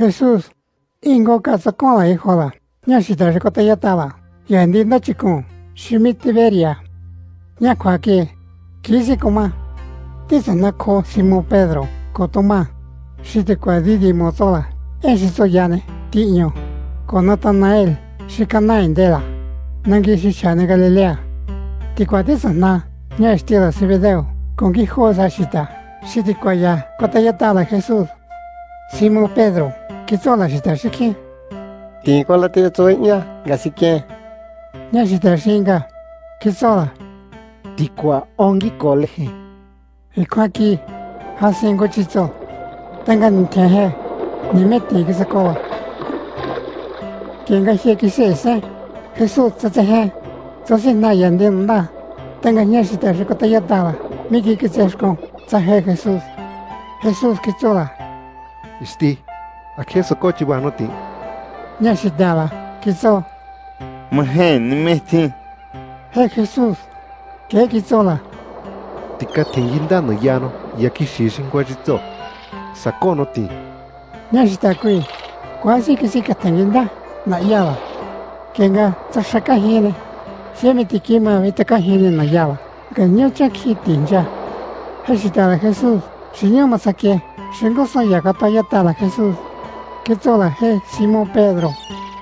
Jesús, ingo casa con la hijola, ya si te recotayataba, y andina chico, shimi Tiberia. Ya cuaque, quise coma. Dice naco Simón Pedro, cotoma, si te cuadidi mozola, ese soyane, tiño, con Natanael, shikana indela, nangi shishane Galilea. Ti cuadisa na, ya estila Zebedeo, con quijosa shita, si te cuaya, cotayatala Jesús. Simón Pedro, quizola shita shiki. Ti con la tía soña, gasique. Ya shita shinga, quizola. Ti qua ongi coleje. Y cuaki, hacen gochito, tengan teje, ni mete que se coba. Quien gaje que se ese, Jesús se teje, entonces nadie anda, tengan ya si te recotayataba, miki que se escon, teje Jesús. Jesús que chola. Isti, aquí es coche banoti. Ya si daba, que so. Mujer, ni mete. Jesús, que chola. Tika tinginda no llano, y aquí shishin guajito. Sacó no ti. Ya si está aquí, quasi que sí que tenginda, na yala. Kenga, saca hine. Se me tiquima, vete cajine na yala. Ganyo chaki tinja. Hesitala Jesús, señor masaque, shengo son yakatayatala Jesús. Que tola Simón Pedro.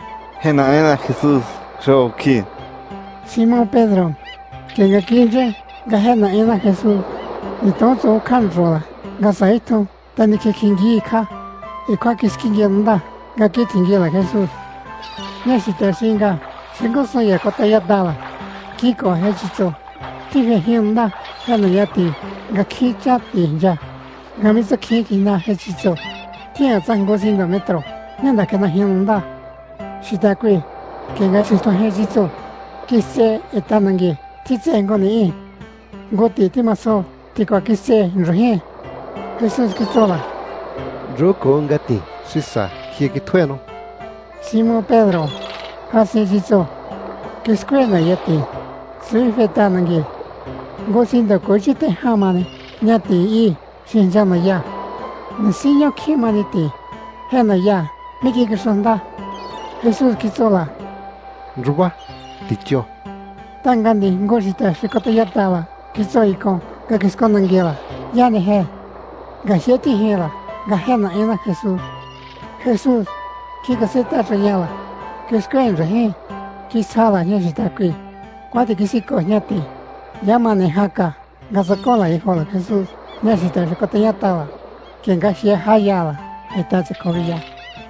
Hena Jesús, yo aquí. Simón Pedro, kenga kinje, gahena ena Jesús. Y todo canrola, gasaito, tani que kingika. Y cualquier skingenda, gaki tingila Jesús. Nesita singa, shengo son yakatayatala. Kiko hechito. Tive hinda, hena yati, gaki chati ya. Gamisa kiki na hechito. Tia zango sinda metro, nanda que na hinda. Shita kui, kenga shisto hechito. Kise etanangi, titse ngoni. Goti timaso, tikwa kise nrohi. Jesús kichola. Roko ngati, shisa, hieki tueno. Simón Pedro, hace chicho. Que escuela yati. Soy fetanangi. Gosinda cochite hamane, nyati i, shinjama ya. Nasiyo kimaniti. Hena ya, miki kisonda. Jesús kichola. Ruba, ticho. Tangandi ngosita shikotayatala. Kisoiko, gakiskonangila. Yani he. Gasheti hela. Gahena ena Jesús. Jesús, kikaseta trayala. Kiskuenra he. Kishala nyashitakui. Kwati kisiko nyati. Yamane haka. Gasakola hijola Jesús. Nyashita shikotayatala. Quien gashia hayala. Etaze korea.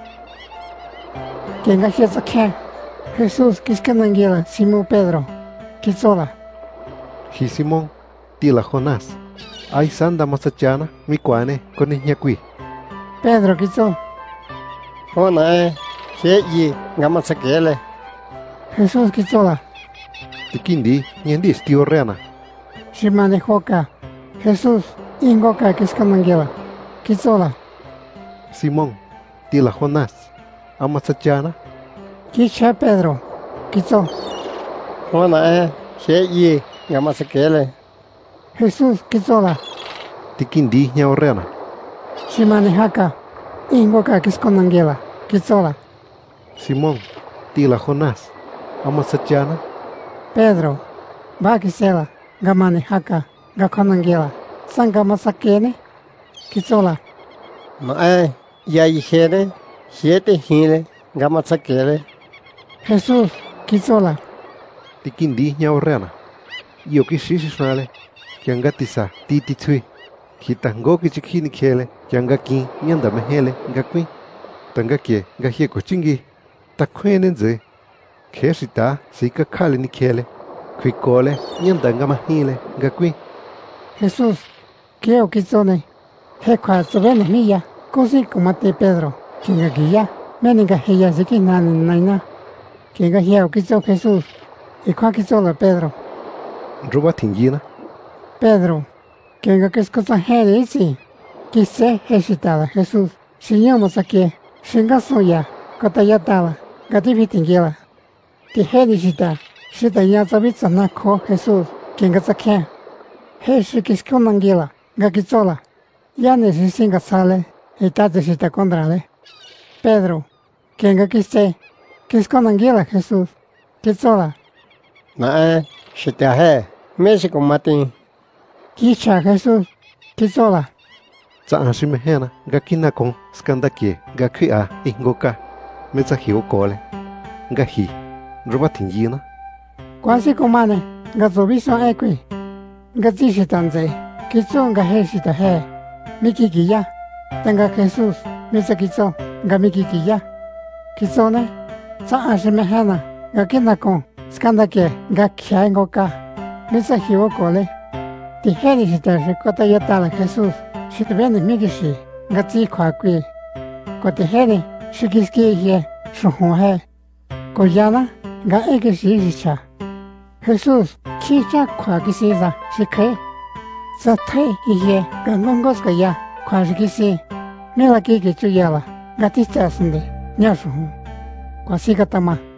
Quien gashia zake. Jesús kiskanangila. Simón Pedro. Kisola. Simón, tila Jonás. Ay sanda masachana, mi cuane, con ñacui. Pedro kiso. Ona ye, gamasakele. Jesús kisola. Tikindi, ñendi stio reana. Shimane hoka. Jesús ingoka kiskanangila. Kisola. Simón, tila Jonás. Amasachana. Kicha Pedro. Kiso. Ona ye, gamasakele. Jesús kisola. Tikindi ñao reana. Shimane haka. Ingoka kiskonangila. Kisola. Simón, tila Jonás. Amasachana. Pedro. Ba kisela. Gamane haka. Gakonangila. Sanga masakene. Kisola. Ya yijere, siete hile, gamasakele. Jesús kisola. Tikindi ñao reana. Yo kishishnale. Kiangatisa titi tsui. Kitango kichikini kele. Kiangaki nyanda mehele ngakui. Tangakie gahie kochingi. Takuenenze. Keshita sika kale ni kele. Kwikole nyanda ngamahile ngakui. Jesús. Kio kisone. Hekwa sobene mía. Cosi comate Pedro. Kingakia. Meninga heya siki nani naina. Kingakia kiso Jesús. Y kwa kisola Pedro. Ruba tingina. Pedro, que es cosa isi, que se hesitaba Jesús, si llamos aquí, shinga soya, kotayatala, gativitingila, te hedishita, shita ya sabitsa nako Jesús, quien gasake, heshikiskonangila, gakizola, ya necesitinga sale, y tate shita contrale. Pedro, que nga quise, que es con Anguila Jesús, que sola. Na si te he, México Mati. Kicha Jesús, que sola. Cha shi mehena ga kina con skandake ga khia ingoka me cha hiu kole ga hi roba tinjina Quasi comane, nga zobiso equi. Nga zishitanze, que son nga heshita he. Mikikiya, tenga Jesús, misa kizo, nga mikikiya. Kizone, sa ashimehena, nga kinakon, skandake, nga kyaingoka, misa hiwo kole. Tiheni shita kota yatala Jesús, shitbeni migishi, nga zi kwa kui. Kotiheni, shikiski ye, shuhunhe. Koyana, nga egishi shisha. Jesús, chicha kwa kisiza, shike. Sa te iye, nga ngongos kaya, kwa shikisi. Mila kiki chuyala, nga tisasinde, nyashuhu. Kwa sikatama.